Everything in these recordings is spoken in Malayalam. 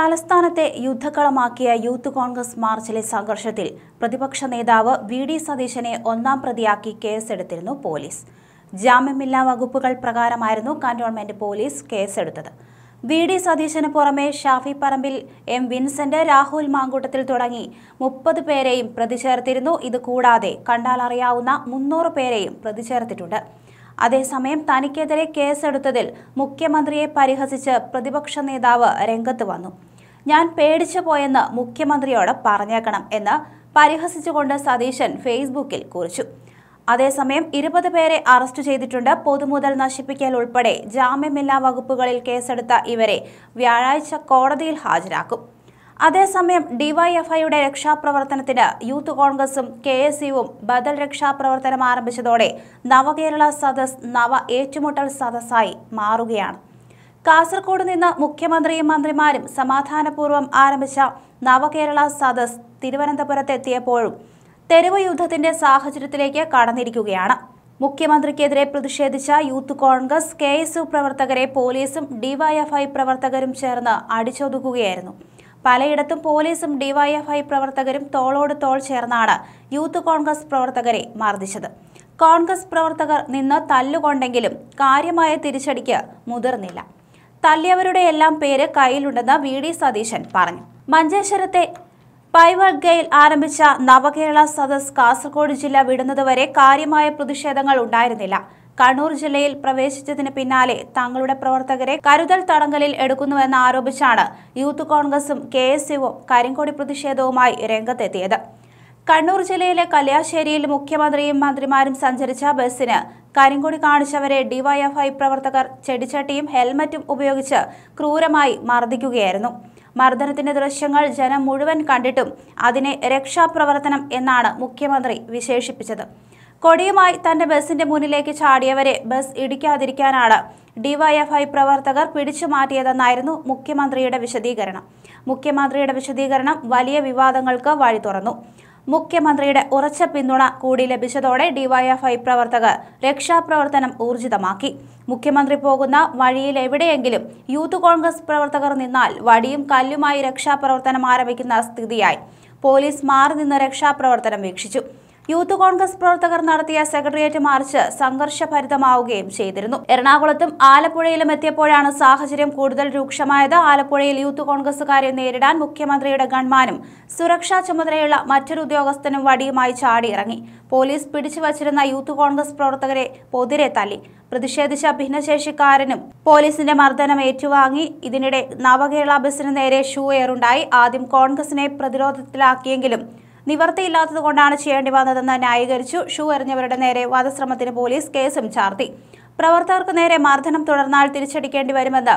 തലസ്ഥാനത്തെ യുദ്ധക്കളമാക്കിയ യൂത്ത് കോൺഗ്രസ് മാർച്ചിലെ സംഘർഷത്തിൽ പ്രതിപക്ഷ നേതാവ് വി.ഡി. സതീശനെ ഒന്നാം പ്രതിയാക്കി കേസെടുത്തിരുന്നു പോലീസ്. ജാമ്യമില്ലാ വകുപ്പുകൾ പ്രകാരമായിരുന്നു കന്റോൺമെന്റ് പോലീസ് കേസെടുത്തത്. വി.ഡി. സതീശന് പുറമെ ഷാഫി പറമ്പിൽ, എം. വിൻസെന്റ്, രാഹുൽ മാങ്കൂട്ടത്തിൽ തുടങ്ങി 30 പേരെയും പ്രതി ചേർത്തിരുന്നു. ഇതുകൂടാതെ കണ്ടാലറിയാവുന്ന 300 പേരെയും പ്രതി ചേർത്തിട്ടുണ്ട്. അതേസമയം തനിക്കെതിരെ കേസെടുത്തതിൽ മുഖ്യമന്ത്രിയെ പരിഹസിച്ച് പ്രതിപക്ഷ നേതാവ് രംഗത്ത് വന്നു. ഞാൻ പേടിച്ചു പോയെന്ന് മുഖ്യമന്ത്രിയോട് പറഞ്ഞേക്കണം എന്ന് പരിഹസിച്ചുകൊണ്ട് സതീശൻ ഫേസ്ബുക്കിൽ കുറിച്ചു. അതേസമയം 20 പേരെ അറസ്റ്റ് ചെയ്തിട്ടുണ്ട്. പൊതുമുതൽ നശിപ്പിക്കൽ ഉൾപ്പെടെ ജാമ്യമില്ലാ വകുപ്പുകളിൽ കേസെടുത്ത ഇവരെ വ്യാഴാഴ്ച കോടതിയിൽ ഹാജരാക്കും. അതേസമയം ഡിവൈഎഫ്ഐയുടെ രക്ഷാപ്രവർത്തനത്തിന് യൂത്ത് കോൺഗ്രസും കെ.എസ്.യുവും ബദൽ രക്ഷാപ്രവർത്തനം ആരംഭിച്ചതോടെ നവകേരള സദസ് നവ ഏറ്റുമുട്ടൽ സദസ്സായി മാറുകയാണ്. കാസർഗോഡ് നിന്ന് മുഖ്യമന്ത്രിയും മന്ത്രിമാരും സമാധാനപൂർവ്വം ആരംഭിച്ച നവകേരള സദസ് തിരുവനന്തപുരത്തെത്തിയപ്പോഴും തെരുവ് യുദ്ധത്തിന്റെ സാഹചര്യത്തിലേക്ക് കടന്നിരിക്കുകയാണ്. മുഖ്യമന്ത്രിക്കെതിരെ പ്രതിഷേധിച്ച യൂത്ത് കോൺഗ്രസ്, കെ.എസ്.യു പ്രവർത്തകരെ പോലീസും ഡിവൈഎഫ്ഐ പ്രവർത്തകരും ചേർന്ന് അടിച്ചൊതുക്കുകയായിരുന്നു. പലയിടത്തും പോലീസും ഡിവൈഎഫ്ഐ പ്രവർത്തകരും തോളോട് തോൾ ചേർന്നാണ് യൂത്ത് കോൺഗ്രസ് പ്രവർത്തകരെ മർദ്ദിച്ചത്. കോൺഗ്രസ് പ്രവർത്തകർ നിന്ന് തല്ലുകൊണ്ടെങ്കിലും കാര്യമായ തിരിച്ചടിക്ക് മുതിർന്നില്ല. തല്ലിയവരുടെ എല്ലാം പേര് കയ്യിലുണ്ടെന്ന് വി.ഡി. സതീശൻ പറഞ്ഞു. മഞ്ചേശ്വരത്തെ പൈവൾഗയിൽ ആരംഭിച്ച നവകേരള സദസ് കാസർഗോഡ് ജില്ല വിടുന്നതുവരെ കാര്യമായ പ്രതിഷേധങ്ങൾ ഉണ്ടായിരുന്നില്ല. കണ്ണൂർ ജില്ലയിൽ പ്രവേശിച്ചതിന് പിന്നാലെ തങ്ങളുടെ പ്രവർത്തകരെ കരുതൽ തടങ്കലിൽ എടുക്കുന്നുവെന്ന് ആരോപിച്ചാണ് യൂത്ത് കോൺഗ്രസും കെ.എസ്.യുവും കരിങ്കൊടി പ്രതിഷേധവുമായി രംഗത്തെത്തിയത്. കണ്ണൂർ ജില്ലയിലെ കല്യാശ്ശേരിയിൽ മുഖ്യമന്ത്രിയും മന്ത്രിമാരും സഞ്ചരിച്ച ബസ്സിന് കരിങ്കൊടി കാണിച്ചവരെ ഡിവൈഎഫ്ഐ പ്രവർത്തകർ ചെടിച്ചട്ടിയും ഹെൽമറ്റും ഉപയോഗിച്ച് ക്രൂരമായി മർദ്ദിക്കുകയായിരുന്നു. മർദ്ദനത്തിന്റെ ദൃശ്യങ്ങൾ ജനം മുഴുവൻ കണ്ടിട്ടും അതിനെ രക്ഷാപ്രവർത്തനം എന്നാണ് മുഖ്യമന്ത്രി വിശേഷിപ്പിച്ചത്. കൊടിയുമായി തന്റെ ബസിന്റെ മുന്നിലേക്ക് ചാടിയവരെ ബസ് ഇടിക്കാതിരിക്കാനാണ് ഡിവൈഎഫ്ഐ പ്രവർത്തകർ പിടിച്ചു മാറ്റിയതെന്നായിരുന്നു മുഖ്യമന്ത്രിയുടെ വിശദീകരണം. മുഖ്യമന്ത്രിയുടെ വിശദീകരണം വലിയ വിവാദങ്ങൾക്ക് വഴി തുറന്നു. മുഖ്യമന്ത്രിയുടെ ഉറച്ച പിന്തുണ കൂടി ലഭിച്ചതോടെ ഡിവൈഎഫ്ഐ പ്രവർത്തകർ രക്ഷാപ്രവർത്തനം ഊർജിതമാക്കി. മുഖ്യമന്ത്രി പോകുന്ന വഴിയിൽ എവിടെയെങ്കിലും യൂത്ത് കോൺഗ്രസ് പ്രവർത്തകർ നിന്നാൽ വടിയും കല്ലുമായി രക്ഷാപ്രവർത്തനം ആരംഭിക്കുന്ന സ്ഥിതിയായി. പോലീസ് മാറി നിന്ന് രക്ഷാപ്രവർത്തനം വീക്ഷിച്ചു. യൂത്ത് കോൺഗ്രസ് പ്രവർത്തകർ നടത്തിയ സെക്രട്ടേറിയറ്റ് മാർച്ച് സംഘർഷഭരിതമാവുകയും ചെയ്തിരുന്നു. എറണാകുളത്തും ആലപ്പുഴയിലും എത്തിയപ്പോഴാണ് സാഹചര്യം കൂടുതൽ രൂക്ഷമായത്. ആലപ്പുഴയിൽ യൂത്ത് കോൺഗ്രസുകാരെ നേരിടാൻ മുഖ്യമന്ത്രിയുടെ ഗൺമാനും സുരക്ഷാ ചുമതലയുള്ള മറ്റൊരു ഉദ്യോഗസ്ഥനും വടിയുമായി ചാടിയിറങ്ങി. പോലീസ് പിടിച്ചുവച്ചിരുന്ന യൂത്ത് കോൺഗ്രസ് പ്രവർത്തകരെ പൊതിരെ തല്ലി. പ്രതിഷേധിച്ച ഭിന്നശേഷിക്കാരനും പോലീസിന്റെ മർദ്ദനം ഏറ്റുവാങ്ങി. ഇതിനിടെ നവകേരള ബസിന് നേരെ ഷൂ എയറുണ്ടായി. ആദ്യം കോൺഗ്രസിനെ പ്രതിരോധത്തിലാക്കിയെങ്കിലും നിവർത്തിയില്ലാത്തതുകൊണ്ടാണ് ചെയ്യേണ്ടി വന്നതെന്ന് ന്യായീകരിച്ചു. ഷൂ എറിഞ്ഞവരുടെ നേരെ വധശ്രമത്തിന് പോലീസ് കേസും ചാർത്തി. പ്രവർത്തകർക്ക് നേരെ മർദ്ദനം തുടർന്നാൽ തിരിച്ചടിക്കേണ്ടി വരുമെന്ന്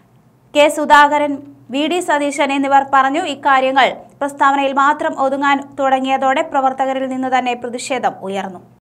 കെ. സുധാകരൻ, വി.ഡി. സതീശൻ എന്നിവർ പറഞ്ഞു. ഇക്കാര്യങ്ങൾ പ്രസ്താവനയിൽ മാത്രം ഒതുങ്ങാൻ തുടങ്ങിയതോടെ പ്രവർത്തകരിൽ നിന്ന് തന്നെ പ്രതിഷേധം ഉയർന്നു.